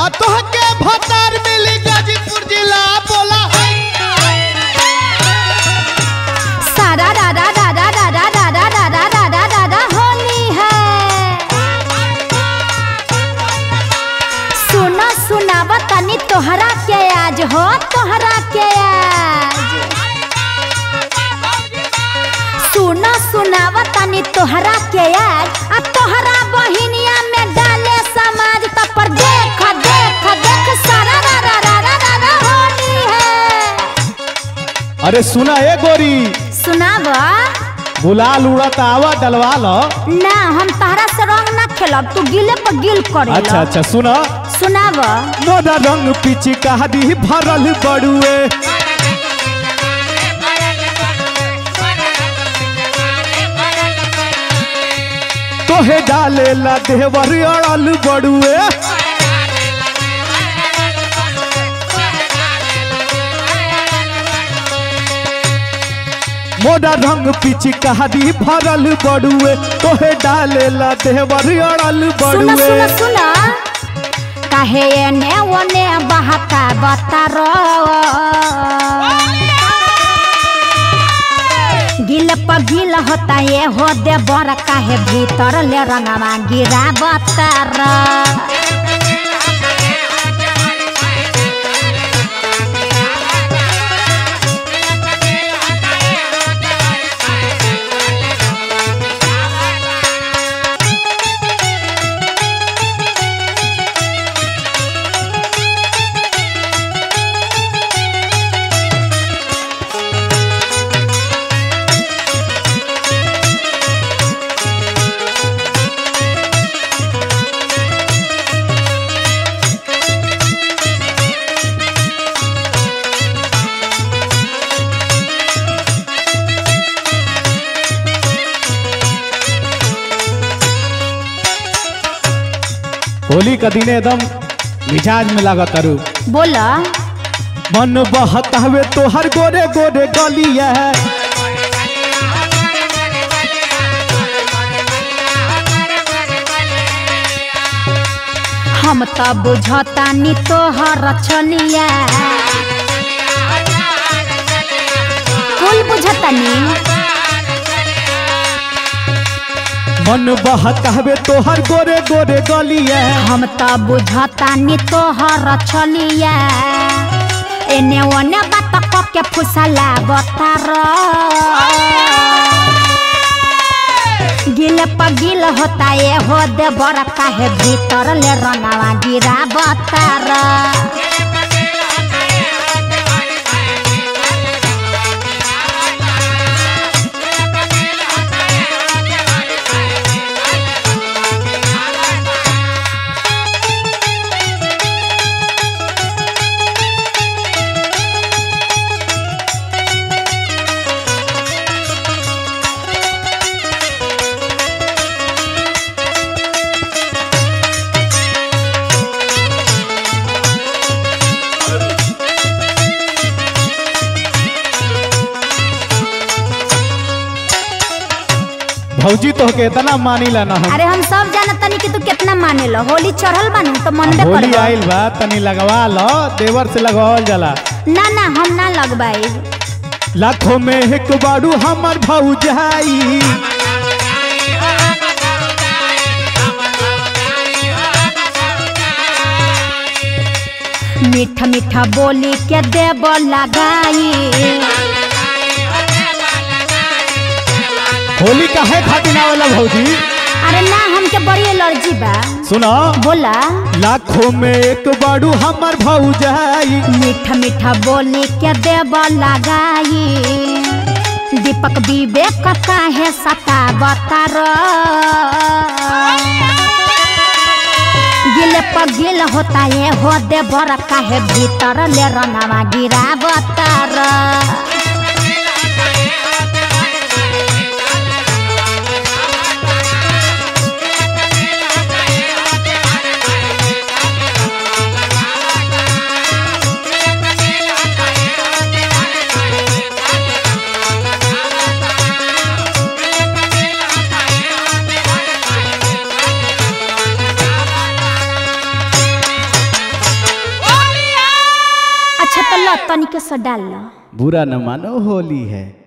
तोहके भतार मिली गाजीपुर जिला बोला सारा दादा दादा दादा दादा दादा दादा दादा होली है। सुना सुनावा तनी तोहरा के आज हो तोहरा के आज सुना सुनावा तनी तोहरा के आज आ तोहरा बहिनिया में डाले समाज तब पर देख देख देख सारा दादा दादा दादा होली है। अरे सुना ए गोरी सुनावा गुलाल उड़त आवा डलवा लो ना हम तहरा से रंग ना खेलब तू गिले पर गिल करे। अच्छा अच्छा सुना सुनावा मोरा रंग पीछे कहादी भरल बड़ुए तोहे डाले ला देवर अड़ल बड़ुए मोरा रंग पीछे कहादी भरल बड़ुए तोहे डाले ला देवर अड़ल सुना बड़ुए सुना सुना काहे एने ओने बहता बतारो गिल पर गिल होता ये हो दे बड़ काहे भीतर ले रंगवा गिरा बतारो। होली का दिन एकदम मिजाज में लागत अरु बोला मन बहत हवे तोहर गोरे गोरे गलिया हम तो बुझता नी तोहर छलिया कुल बुझता नी मन बहत हवे तोहर गोरे गोरे गलिया हम तो बुझता नी तोहर छलिया एने ओने बात क के फुसला बतार गिल पर गिल होता ये हो दे बड़ काहे भीतर ले रंगवा गिरा बतार। भौजी तो के इतना मानीला ना हम अरे हम सब जानत तनी कि तू कितना माने लो होली चढ़ल बानू तो मनबे कर होली आइल बा तनी लगवा लो देवर से लगवाल जाला ना ना हम ना लगबाई लाखों में एक बारू हमर भौजाई मीठा मीठा बोली के देव लगाई होली का है खातिर ना वाला भौजी अरे ना हमके बड़ी एलर्जी बा सुनो बोला लाखों में एक बारू हमर भौजाई मीठा मीठा बोली के देव लगाई दीपक विवेक काहे सता बतार गिल पर गिल होता ये हो दे बड़ काहे भीतर ले रंगवा गिरा बतार। हल्के से डाल लो। बुरा न मानो होली है।